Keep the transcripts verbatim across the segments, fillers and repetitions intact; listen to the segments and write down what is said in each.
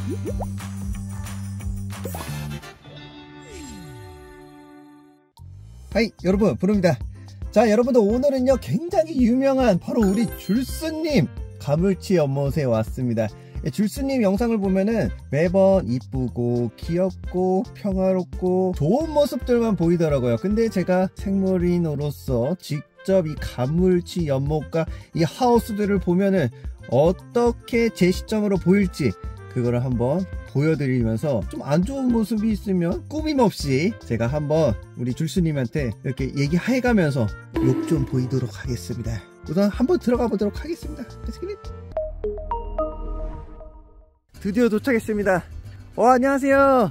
하이 여러분, 부릅니다. 자, 여러분들 오늘은요 굉장히 유명한 바로 우리 줄수님 가물치 연못에 왔습니다. 줄수님 영상을 보면은 매번 이쁘고 귀엽고 평화롭고 좋은 모습들만 보이더라고요. 근데 제가 생물인으로서 직접 이 가물치 연못과 이 하우스들을 보면은 어떻게 제 시점으로 보일지 그거를 한번 보여드리면서 좀 안 좋은 모습이 있으면 꾸밈없이 제가 한번 우리 줄수님한테 이렇게 얘기해가면서 욕 좀 보이도록 하겠습니다. 우선 한번 들어가 보도록 하겠습니다. 드디어 도착했습니다. 와, 안녕하세요.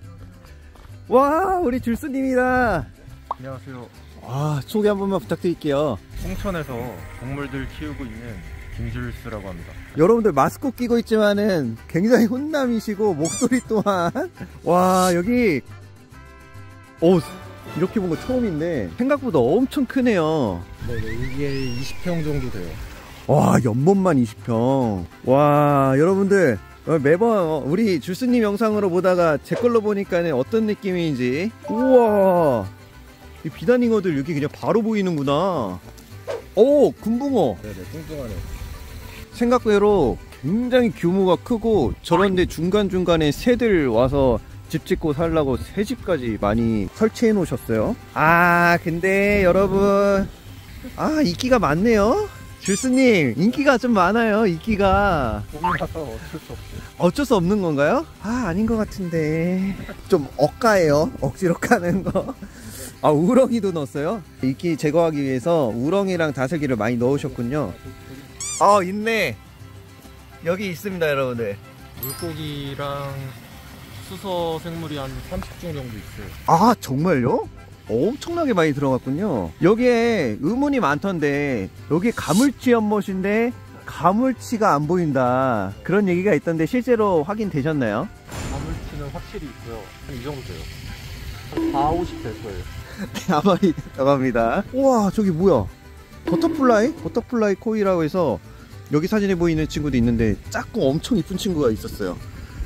와, 우리 줄수님이다. 안녕하세요. 아, 소개 한 번만 부탁드릴게요. 홍천에서 동물들 키우고 있는 김줄수라고 합니다. 여러분들 마스크 끼고 있지만은 굉장히 훈남이시고 목소리 또한 와, 여기 오, 이렇게 본 거 처음인데 생각보다 엄청 크네요. 네, 이게 이십 평 정도 돼요. 와, 연못만 이십 평. 와, 여러분들 매번 우리 줄수님 영상으로 보다가 제 걸로 보니까는 어떤 느낌인지. 우와, 이 비단잉어들 여기 그냥 바로 보이는구나. 오, 금붕어. 네네, 뚱뚱하네. 생각외로 굉장히 규모가 크고, 저런데 중간중간에 새들 와서 집 짓고 살라고 새집까지 많이 설치해 놓으셨어요. 아, 근데 여러분, 아, 인기가 많네요. 줄수님 인기가 좀 많아요. 인기가 봄이라서 어쩔 수 없어요. 어쩔 수 없는 건가요? 아, 아닌 것 같은데 좀 억가예요. 억지로 까는 거. 아, 우렁이도 넣었어요? 인기 제거하기 위해서 우렁이랑 다슬기를 많이 넣으셨군요. 아, 있네. 여기 있습니다, 여러분들. 물고기랑 수서 생물이 한 삼십 종 정도 있어요. 아, 정말요? 엄청나게 많이 들어갔군요. 여기에 의문이 많던데, 여기 가물치 연못인데 가물치가 안 보인다, 그런 얘기가 있던데 실제로 확인되셨나요? 가물치는 확실히 있고요. 한 이 정도 돼요. 한 사, 오십 될 거예요. 네, 아마 있다고 합니다. 우와, 저기 뭐야, 버터플라이? 버터플라이 코이라고 해서 여기 사진에 보이는 친구도 있는데 작고 엄청 이쁜 친구가 있었어요.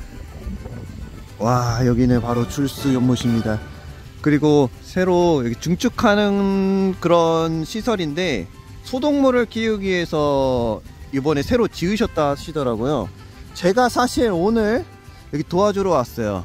와, 여기는 바로 줄수 연못입니다. 그리고 새로 여기 증축하는 그런 시설인데, 소동물을 키우기 위해서 이번에 새로 지으셨다 하시더라고요. 제가 사실 오늘 여기 도와주러 왔어요.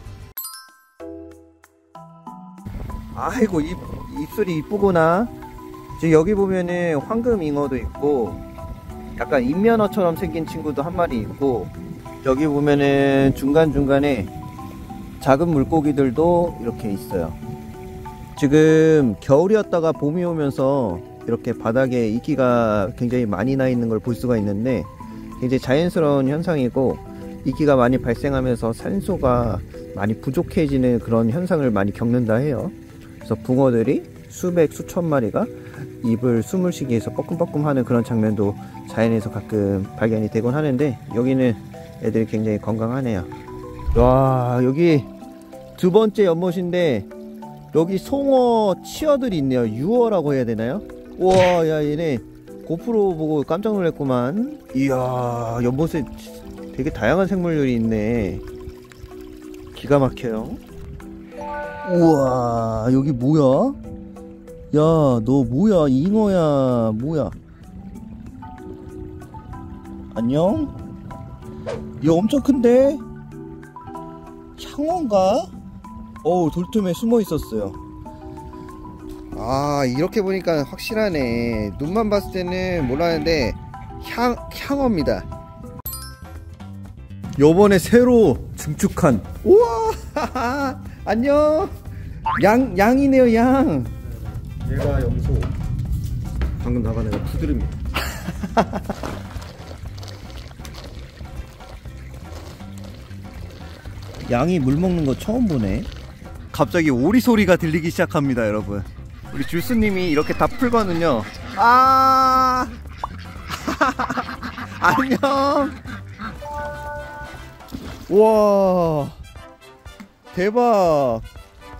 아이고, 입, 입술이 이쁘구나. 지금 여기 보면은 황금잉어도 있고, 약간 인면어처럼 생긴 친구도 한 마리 있고, 여기 보면은 중간중간에 작은 물고기들도 이렇게 있어요. 지금 겨울이었다가 봄이 오면서 이렇게 바닥에 이끼가 굉장히 많이 나 있는 걸 볼 수가 있는데, 굉장히 자연스러운 현상이고, 이끼가 많이 발생하면서 산소가 많이 부족해지는 그런 현상을 많이 겪는다 해요. 그래서 붕어들이 수백 수천 마리가 입을 숨을 쉬기 위해서 뻐끔뻐끔 하는 그런 장면도 자연에서 가끔 발견이 되곤 하는데, 여기는 애들이 굉장히 건강하네요. 와, 여기 두 번째 연못인데 여기 송어 치어들이 있네요. 유어라고 해야 되나요? 우와, 야, 얘네 고프로 보고 깜짝 놀랐구만. 이야, 연못에 되게 다양한 생물들이 있네. 기가 막혀요. 우와, 여기 뭐야? 야, 너 뭐야? 잉어야, 뭐야? 안녕? 얘 엄청 큰데? 향어인가? 어우, 돌틈에 숨어 있었어요. 아, 이렇게 보니까 확실하네. 눈만 봤을 때는 몰랐는데 향, 향어입니다. 요번에 새로 증축한, 우와, 안녕. 양, 양이네요, 양. 얘가 염소. 방금 나간 애가 푸들입니다. 양이 물 먹는 거 처음 보네. 갑자기 오리 소리가 들리기 시작합니다, 여러분. 우리 줄수님이 이렇게 다 풀거든요. 아, 안녕. 와, 대박.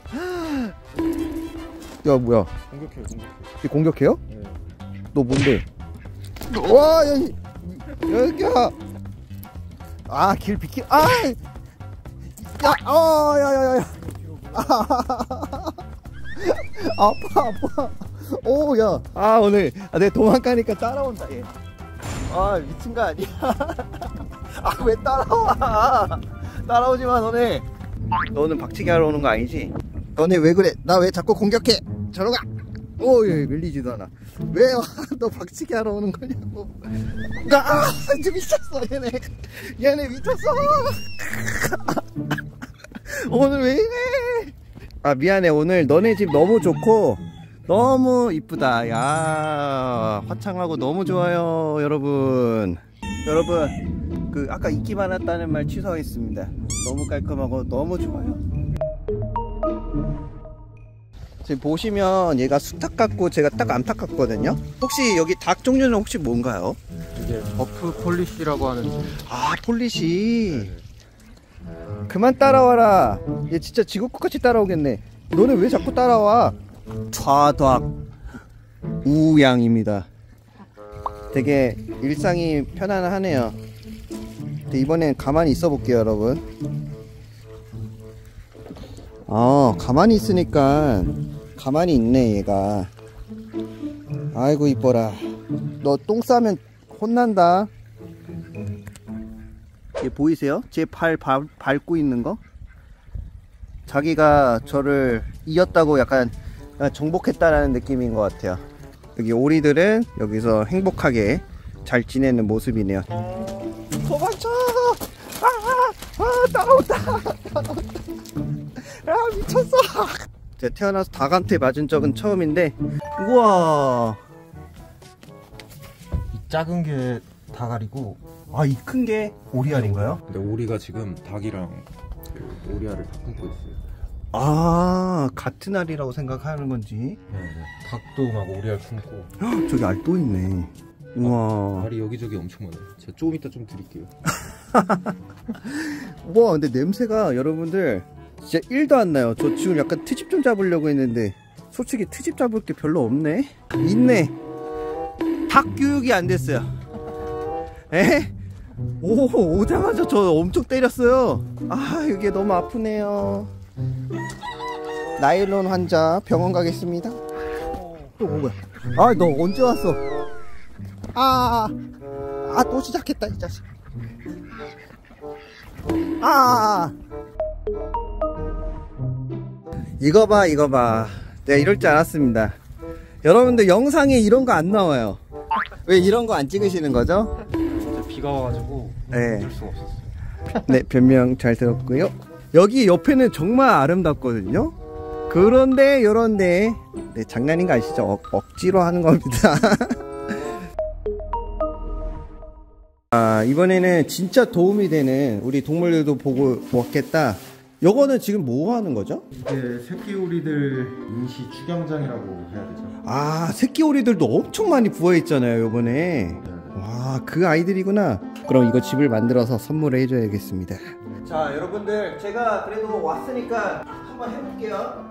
야, 뭐야? 공격해요, 공격해. 이 공격해요? 네. 너 뭔데? 와, 여기, 여기야. 아, 길 비키. 아, 야, 어, 야, 야, 야, 야. 아파, 아파. 오, 야. 아, 오늘 아, 내 도망가니까 따라온다, 얘. 아, 미친 거 아니야? 아, 왜 따라와? 따라오지 마, 너네. 너는 박치기 하러 오는 거 아니지? 너네 왜 그래? 나 왜 자꾸 공격해? 저러 가. 오, 얘 밀리지도 않아. 왜 너 박치기 하러 오는 거냐고. 아, 진짜 미쳤어, 얘네. 얘네 미쳤어. 오늘 왜 이래? 아, 미안해. 오늘 너네 집 너무 좋고 너무 이쁘다. 야, 화창하고 너무 좋아요, 여러분. 여러분, 그 아까 인기 많았다는 말 취소하겠습니다. 너무 깔끔하고 너무 좋아요. 지금 보시면 얘가 수탉 같고 제가 딱 암탉 같거든요. 혹시 여기 닭 종류는 혹시 뭔가요? 이게 버프 폴리시라고 하는. 아, 폴리시. 그만 따라와라. 얘 진짜 지구끝같이 따라오겠네. 너네 왜 자꾸 따라와? 좌닭 우양입니다. 되게 일상이 편안하네요. 근데 이번엔 가만히 있어 볼게요, 여러분. 아, 가만히 있으니까 가만히 있네, 얘가. 아이고 이뻐라. 너 똥 싸면 혼난다. 얘 보이세요? 제 팔 밟고 있는 거? 자기가 저를 이겼다고 약간 정복했다라는 느낌인 것 같아요. 여기 오리들은 여기서 행복하게 잘 지내는 모습이네요. 도망쳐! 아, 아, 따라온다! 아, 미쳤어! 제가 태어나서 닭한테 맞은 적은 처음인데, 우와! 이 작은 게 닭알이고, 아, 이 큰 게 오리알인가요? 근데 오리가 지금 닭이랑 그 오리알을 다 품고 있어요. 아, 같은 알이라고 생각하는 건지. 네네. 닭도 막 오리알 품고. 헉, 저기 알 또 있네. 우와. 알이 여기저기 엄청 많아요. 제가 좀 이따 좀 드릴게요. 우와, 근데 냄새가 여러분들 진짜 일도 안 나요. 저 지금 약간 트집 좀 잡으려고 했는데 솔직히 트집 잡을 게 별로 없네. 있네. 닭 교육이 안 됐어요. 에? 오, 오자마자 저 엄청 때렸어요. 아, 이게 너무 아프네요. 나일론 환자 병원 가겠습니다. 또 뭐야? 아, 너 언제 왔어? 아, 아, 또 시작했다, 이 자식. 아, 이거 봐, 이거 봐. 내가 이럴 줄 알았습니다. 여러분들 영상에 이런 거 안 나와요. 왜 이런 거 안 찍으시는 거죠? 비가 와가지고 네. 어쩔 수가 없었어요. 네, 변명 잘 들었고요. 여기 옆에는 정말 아름답거든요. 그런데 요런데 네, 장난인 거 아시죠? 억, 억지로 하는 겁니다. 아, 이번에는 진짜 도움이 되는 우리 동물들도 보고 왔겠다. 요거는 지금 뭐 하는 거죠? 이게 새끼 오리들 인시 축양장이라고 해야 되죠. 아, 새끼 오리들도 엄청 많이 부어있잖아요, 요번에. 네네. 와, 그 아이들이구나. 그럼 이거 집을 만들어서 선물해 줘야겠습니다. 자, 여러분들 제가 그래도 왔으니까 한번 해볼게요.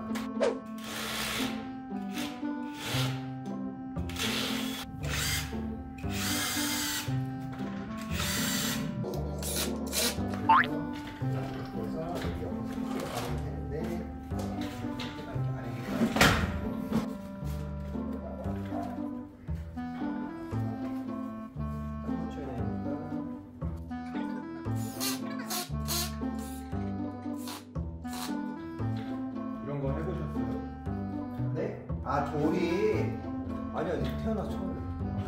이런 거 해보셨어요? 네? 아, 조리. 아니요, 태어나서 처음.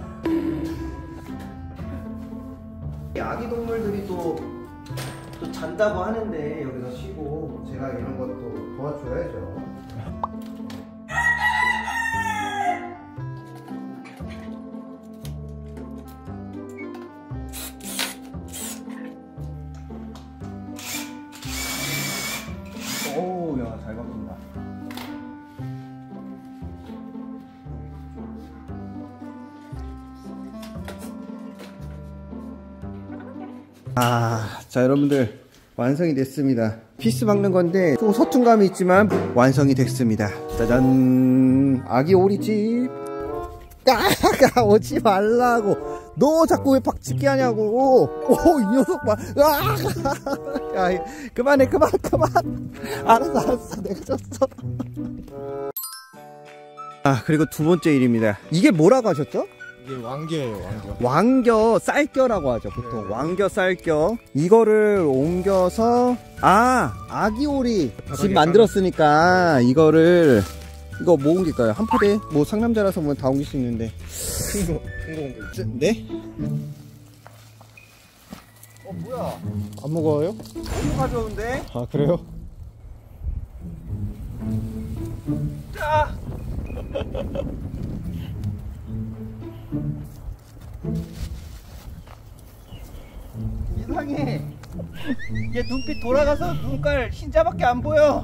아기 동물들이 또, 또 잔다고 하는데 여기서 쉬고 제가 이런 것도 도와줘야죠. 오우, 야, 잘 바꾼다. 아, 자, 여러분들 완성이 됐습니다. 피스 박는 건데 좀 서툰감이 있지만 완성이 됐습니다. 짜잔, 아기 오리집. 아, 오지 말라고. 너 자꾸 왜 박치기 하냐고. 오, 이 녀석 봐. 아, 야, 그만해, 그만, 그만. 알았어, 알았어. 내가 졌어. 아, 그리고 두 번째 일입니다. 이게 뭐라고 하셨죠? 이게 왕겨예요, 왕겨. 왕겨 쌀겨라고 하죠, 보통. 네. 왕겨 쌀겨. 이거를 옮겨서, 아, 아기오리 집 만들었으니까 이거를, 이거 뭐 옮길까요? 한 파대? 뭐 상남자라서 뭐 다 옮길 수 있는데. 큰 거, 큰 거 옮겨. 네? 어, 뭐야? 안 무거워요? 너무 가져오는데? 아, 그래요? 자! 이상해. 얘 눈빛 돌아가서 눈깔 흰자밖에 안 보여.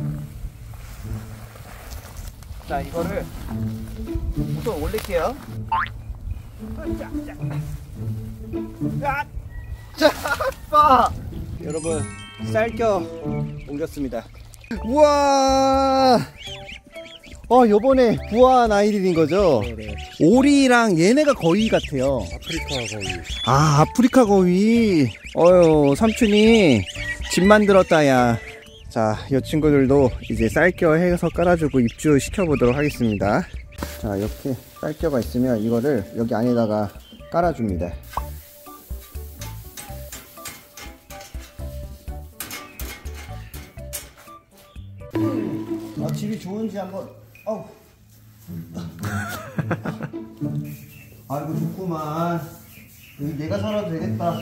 자, 이거를 우선 올릴게요. 자, 자, 자, 빠. 여러분, 쌀겨 옮겼습니다. 우와. 어, 요번에 부화한 아이들인 거죠? 네. 오리랑 얘네가 거위 같아요. 아프리카 거위. 아, 아프리카 거위. 어휴, 삼촌이 집 만들었다, 야. 자, 이 친구들도 이제 쌀겨 해서 깔아주고 입주 시켜보도록 하겠습니다. 자, 이렇게 쌀겨가 있으면 이거를 여기 안에다가 깔아줍니다. 아, 집이 좋은지 한번. 어우. 아이고, 좋구만. 여기 내가 살아도 되겠다.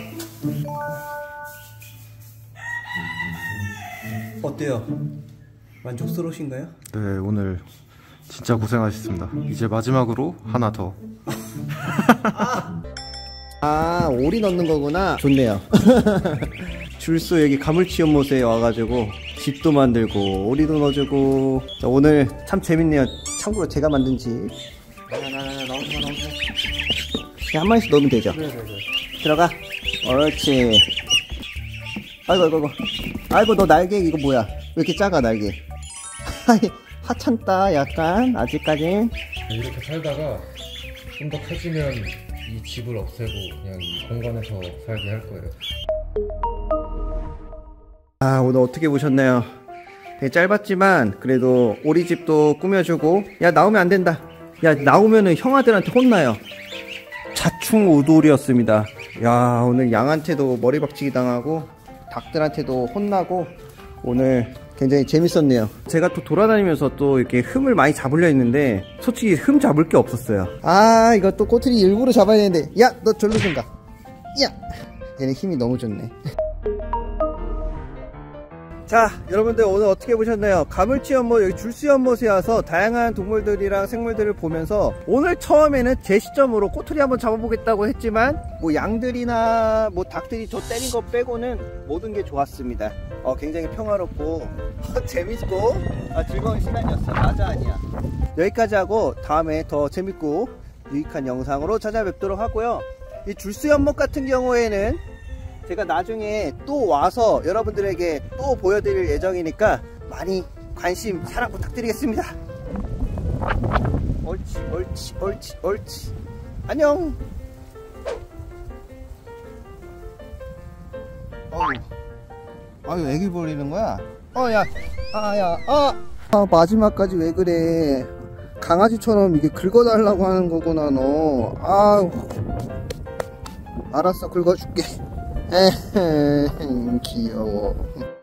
어때요? 만족스러우신가요? 네, 오늘 진짜 고생하셨습니다. 이제 마지막으로 하나 더. 아, 오리 넣는 거구나. 좋네요. 줄수 여기 가물치연못에 와가지고 집도 만들고 오리도 넣어주고. 자, 오늘 참 재밌네요. 참고로 제가 만든 집. 한 마리씩 넣으면 되죠? 네네네. 들어가. 옳지. 아이고, 아이고, 아이고. 아이고, 너 날개 이거 뭐야? 왜 이렇게 작아, 날개? 하찮다, 약간. 아직까진. 이렇게 살다가 좀 더 커지면 이 집을 없애고 그냥 이 공간에서 살게 할 거예요. 아, 오늘 어떻게 보셨나요? 되게 짧았지만 그래도 오리집도 꾸며주고. 야, 나오면 안 된다. 야, 나오면은 형아들한테 혼나요. 자충우돌이었습니다. 야, 오늘 양한테도 머리박치기 당하고 닭들한테도 혼나고 오늘 굉장히 재밌었네요. 제가 또 돌아다니면서 또 이렇게 흠을 많이 잡으려 했는데 솔직히 흠 잡을 게 없었어요. 아, 이거 또 꼬투리 일부러 잡아야 되는데. 야, 너 절로 좀 가. 야, 얘네 힘이 너무 좋네. 자, 여러분들 오늘 어떻게 보셨나요? 가물치연못, 여기 줄수연못에 와서 다양한 동물들이랑 생물들을 보면서 오늘 처음에는 제 시점으로 꼬투리 한번 잡아보겠다고 했지만 뭐 양들이나 뭐 닭들이 저 때린 거 빼고는 모든 게 좋았습니다. 어, 굉장히 평화롭고 재밌고 아, 즐거운 시간이었어. 맞아, 아니야. 여기까지 하고 다음에 더 재밌고 유익한 영상으로 찾아뵙도록 하고요. 이 줄수연못 같은 경우에는 제가 나중에 또 와서 여러분들에게 또 보여드릴 예정이니까 많이 관심, 사랑 부탁드리겠습니다. 옳지, 옳지, 옳지, 옳지. 안녕. 어우, 아유, 애기 버리는 거야? 어, 야, 아, 야, 아, 아, 마지막까지 왜 그래? 강아지처럼 이게 긁어달라고 하는 거구나, 너. 아우, 알았어, 긁어줄게. 에헤, 귀여워.